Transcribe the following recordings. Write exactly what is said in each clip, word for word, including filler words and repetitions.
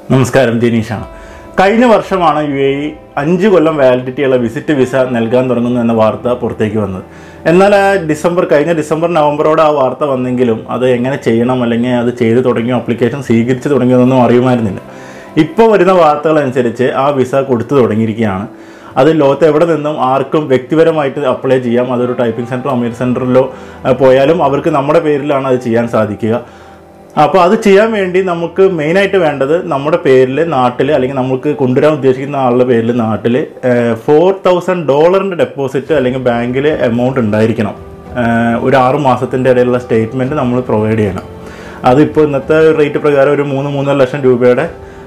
നമസ്കാരം, ദിനീഷാണ്. കഴിഞ്ഞ വർഷമാണ് യു എ ഇ അഞ്ച് കൊല്ലം വാലിഡിറ്റിയുള്ള വിസിറ്റ് വിസ നൽകാൻ തുടങ്ങുന്നു എന്ന വാർത്ത പുറത്തേക്ക് വന്നത്. എന്നാൽ ആ ഡിസംബർ കഴിഞ്ഞ ഡിസംബർ നവംബറോടെ ആ വാർത്ത വന്നെങ്കിലും അത് എങ്ങനെ ചെയ്യണം അല്ലെങ്കിൽ അത് ചെയ്ത് തുടങ്ങിയോ അപ്ലിക്കേഷൻ സ്വീകരിച്ച് തുടങ്ങിയതൊന്നും അറിയുമായിരുന്നില്ല. ഇപ്പോൾ വരുന്ന വാർത്തകളനുസരിച്ച് ആ വിസ കൊടുത്തു തുടങ്ങിയിരിക്കുകയാണ്. അത് ലോകത്ത് എവിടെ നിന്നും ആർക്കും വ്യക്തിപരമായിട്ട് അപ്ലൈ ചെയ്യാം. അതൊരു ടൈപ്പിംഗ് സെൻറ്ററോ അമീർ സെൻറ്ററിലോ പോയാലും അവർക്ക് നമ്മുടെ പേരിലാണ് അത് ചെയ്യാൻ സാധിക്കുക. അപ്പോൾ അത് ചെയ്യാൻ വേണ്ടി നമുക്ക് മെയിനായിട്ട് വേണ്ടത് നമ്മുടെ പേരിൽ നാട്ടിൽ അല്ലെങ്കിൽ നമുക്ക് കൊണ്ടുവരാൻ ഉദ്ദേശിക്കുന്ന ആളുടെ പേരിൽ നാട്ടിൽ ഫോർ തൗസൻഡ് ഡോളറിൻ്റെ ഡെപ്പോസിറ്റ് അല്ലെങ്കിൽ ബാങ്കിൽ എമൗണ്ട് ഉണ്ടായിരിക്കണം. ഒരു ആറ് മാസത്തിൻ്റെ ഇടയിലുള്ള സ്റ്റേറ്റ്മെൻറ്റ് നമ്മൾ പ്രൊവൈഡ് ചെയ്യണം. അതിപ്പോൾ ഇന്നത്തെ റേറ്റ് പ്രകാരം ഒരു മൂന്ന് മൂന്നര ലക്ഷം രൂപയുടെ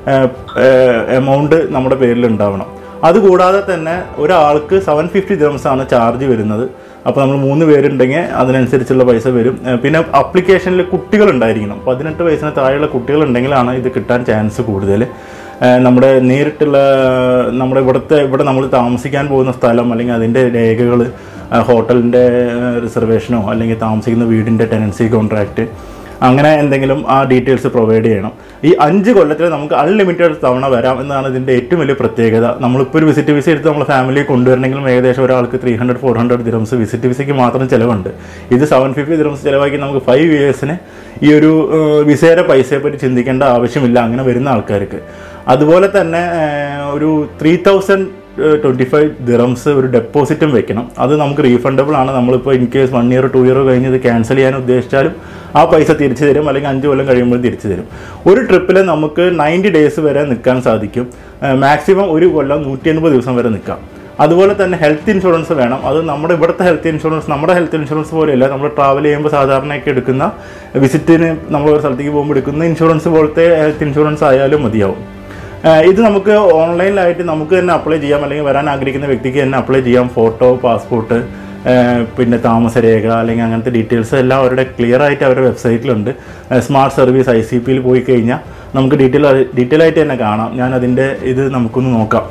എമൗണ്ട് നമ്മുടെ പേരിൽ ഉണ്ടാവണം. അതുകൂടാതെ തന്നെ ഒരാൾക്ക് സെവൻ ഫിഫ്റ്റി ദിറംസാണ് ചാർജ് വരുന്നത്. അപ്പോൾ നമ്മൾ മൂന്ന് പേരുണ്ടെങ്കിൽ അതിനനുസരിച്ചുള്ള പൈസ വരും. പിന്നെ അപ്ലിക്കേഷനിൽ കുട്ടികളുണ്ടായിരിക്കണം. പതിനെട്ട് വയസ്സിന് താഴെയുള്ള കുട്ടികളുണ്ടെങ്കിലാണ് ഇത് കിട്ടാൻ ചാൻസ് കൂടുതൽ. നമ്മുടെ നേരിട്ടുള്ള നമ്മുടെ ഇവിടുത്തെ ഇവിടെ നമ്മൾ താമസിക്കാൻ പോകുന്ന സ്ഥലം അല്ലെങ്കിൽ അതിൻ്റെ രേഖകൾ, ഹോട്ടലിൻ്റെ റിസർവേഷനോ അല്ലെങ്കിൽ താമസിക്കുന്ന വീടിൻ്റെ ടെനൻസി കോൺട്രാക്റ്റ്, അങ്ങനെ എന്തെങ്കിലും ആ ഡീറ്റെയിൽസ് പ്രൊവൈഡ് ചെയ്യണം. ഈ അഞ്ച് കൊല്ലത്തിൽ നമുക്ക് അൺലിമിറ്റഡ് തവണ വരാം എന്നതാണ് ഇതിൻ്റെ ഏറ്റവും വലിയ പ്രത്യേകത. നമ്മളിപ്പോൾ ഒരു വിസിറ്റ് വിസ എടുത്ത് നമ്മൾ ഫാമിലി കൊണ്ടുവരണമെങ്കിലും ഏകദേശം ഒരാൾക്ക് three hundred four hundred dirhams visit വിസയ്ക്ക് മാത്രം ചിലവുണ്ട്. ഇത് സെവൻ ഫിഫ്റ്റി ദിറംസ് ചിലവാക്കി നമുക്ക് ഫൈവ് ഇയേഴ്സിന് ഈ ഒരു വിസയുടെ പൈസയെ പറ്റി ചിന്തിക്കേണ്ട ആവശ്യമില്ല അങ്ങനെ വരുന്ന ആൾക്കാർക്ക്. അതുപോലെ തന്നെ ഒരു three thousand twenty five dirhams ഒരു ഡെപ്പോസിറ്റും വെക്കണം. അത് നമുക്ക് റീഫണ്ടബിൾ ആണ്. നമ്മളിപ്പോൾ in case one year two year കഴിഞ്ഞ് ഇത് ക്യാൻസൽ ചെയ്യാൻ ഉദ്ദേശിച്ചാലും ആ പൈസ തിരിച്ചു തരും, അല്ലെങ്കിൽ അഞ്ച് കൊല്ലം കഴിയുമ്പോൾ തിരിച്ചു തരും. ഒരു ട്രിപ്പിൽ നമുക്ക് നയൻറ്റി ഡേയ്സ് വരെ നിൽക്കാൻ സാധിക്കും. മാക്സിമം ഒരു കൊല്ലം നൂറ്റി എൺപത് ദിവസം വരെ നിൽക്കാം. അതുപോലെ തന്നെ ഹെൽത്ത് ഇൻഷുറൻസ് വേണം. അത് നമ്മുടെ ഇവിടുത്തെ ഹെൽത്ത് ഇൻഷുറൻസ് നമ്മുടെ ഹെൽത്ത് ഇൻഷുറൻസ് പോലെയല്ല. നമ്മൾ ട്രാവൽ ചെയ്യുമ്പോൾ സാധാരണയൊക്കെ എടുക്കുന്ന വിസിറ്റിന് നമ്മൾ ഒരു സ്ഥലത്തേക്ക് പോകുമ്പോൾ എടുക്കുന്ന ഇൻഷുറൻസ് പോലത്തെ ഹെൽത്ത് ഇൻഷുറൻസ് ആയാലും മതിയാവും. ഇത് നമുക്ക് ഓൺലൈനിലായിട്ട് നമുക്ക് തന്നെ അപ്ലൈ ചെയ്യാം, അല്ലെങ്കിൽ വരാൻ ആഗ്രഹിക്കുന്ന വ്യക്തിക്ക് തന്നെ അപ്ലൈ ചെയ്യാം. ഫോട്ടോ, പാസ്പോർട്ട്, പിന്നെ താമസരേഖ അല്ലെങ്കിൽ അങ്ങനത്തെ ഡീറ്റെയിൽസ് എല്ലാം അവരുടെ ക്ലിയർ ആയിട്ട് അവരുടെ വെബ്സൈറ്റിലുണ്ട്. സ്മാർട്ട് സർവീസ് ഐ സി പിയിൽ പോയി കഴിഞ്ഞാൽ നമുക്ക് ഡീറ്റെയിൽ ഡീറ്റെയിൽ ആയിട്ട് തന്നെ കാണാം. ഞാനതിൻ്റെ ഇത് നമുക്കൊന്ന് നോക്കാം.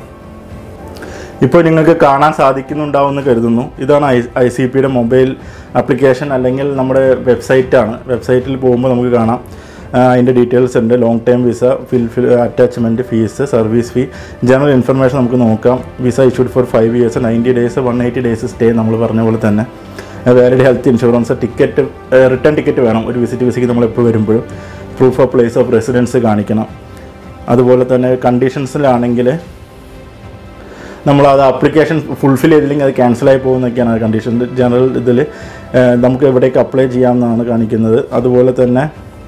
ഇപ്പോൾ നിങ്ങൾക്ക് കാണാൻ സാധിക്കുന്നുണ്ടാവുമെന്ന് കരുതുന്നു. ഇതാണ് ഐ ഐ സി പിയുടെ മൊബൈൽ ആപ്ലിക്കേഷൻ അല്ലെങ്കിൽ നമ്മുടെ വെബ്സൈറ്റാണ്. വെബ്സൈറ്റിൽ പോകുമ്പോൾ നമുക്ക് കാണാം അതിൻ്റെ ഡീറ്റെയിൽസ് ഉണ്ട്. Long time visa, fill fill attachment, fees, service fee, general information നമുക്ക് നോക്കാം. Visa issued for five years, ninety days, one eighty days stay നമ്മൾ പറഞ്ഞ പോലെ തന്നെ. Valid health insurance, ticket, return ticket വേണം ഒരു വിസിറ്റ് വിസയ്ക്ക് നമ്മൾ എപ്പോൾ വരുമ്പോഴും. Proof of place of residence കാണിക്കണം. അതുപോലെ തന്നെ കണ്ടീഷൻസിലാണെങ്കിൽ നമ്മളത് ആപ്ലിക്കേഷൻ ഫുൾഫിൽ ചെയ്തില്ലെങ്കിൽ അത് ക്യാൻസലായി പോകുന്നൊക്കെയാണ് കണ്ടീഷൻ. ജനറൽ ഇതിൽ നമുക്ക് എവിടേക്ക് അപ്ലൈ ചെയ്യാമെന്നാണ് കാണിക്കുന്നത്. അതുപോലെ തന്നെ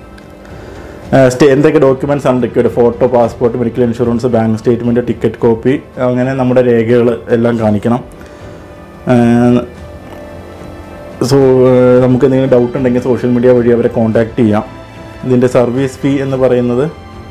സ്റ്റേ എന്തൊക്കെ ഡോക്യുമെൻറ്റ്സ് ആണ് required, photo, passport, medical insurance, bank statement, ticket copy, അങ്ങനെ നമ്മുടെ രേഖകൾ എല്ലാം കാണിക്കണം. സോ നമുക്ക് എന്തെങ്കിലും ഡൗട്ട് ഉണ്ടെങ്കിൽ സോഷ്യൽ മീഡിയ വഴി അവരെ കോൺടാക്റ്റ് ചെയ്യാം. ഇതിൻ്റെ സർവീസ് ഫീ എന്ന് പറയുന്നത്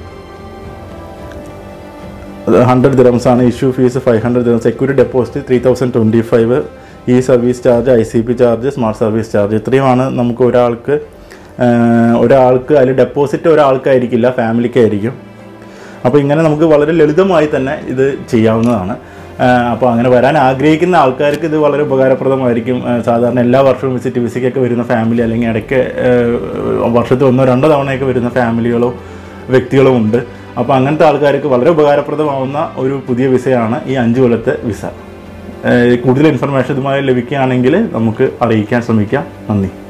ഹൺഡ്രഡ് ദിറംസ് ആണ്. Issue fees five hundred dirhams, security deposit three thousand twenty five, ഈ service charge, I C P charge, smart service charge, ഇത്രയുമാണ് നമുക്ക് ഒരാൾക്ക് ഒരാൾക്ക് അതിൽ ഡെപ്പോസിറ്റ് ഒരാൾക്കായിരിക്കില്ല, ഫാമിലിക്കായിരിക്കും. അപ്പോൾ ഇങ്ങനെ നമുക്ക് വളരെ ലളിതമായി തന്നെ ഇത് ചെയ്യാവുന്നതാണ്. അപ്പോൾ അങ്ങനെ വരാൻ ആഗ്രഹിക്കുന്ന ആൾക്കാർക്ക് ഇത് വളരെ ഉപകാരപ്രദമായിരിക്കും. സാധാരണ എല്ലാ വർഷവും വിസിറ്റ് വിസയ്ക്കൊക്കെ വരുന്ന ഫാമിലി അല്ലെങ്കിൽ ഇടയ്ക്ക് വർഷത്തിൽ ഒന്നോ രണ്ടോ തവണയൊക്കെ വരുന്ന ഫാമിലികളോ വ്യക്തികളോ ഉണ്ട്. അപ്പോൾ അങ്ങനത്തെ ആൾക്കാർക്ക് വളരെ ഉപകാരപ്രദമാവുന്ന ഒരു പുതിയ വിസയാണ് ഈ അഞ്ച് കൊല്ലത്തെ വിസ. കൂടുതൽ ഇൻഫർമേഷൻ ഇതുമായി ലഭിക്കുകയാണെങ്കിൽ നമുക്ക് അറിയിക്കാൻ ശ്രമിക്കാം. നന്ദി.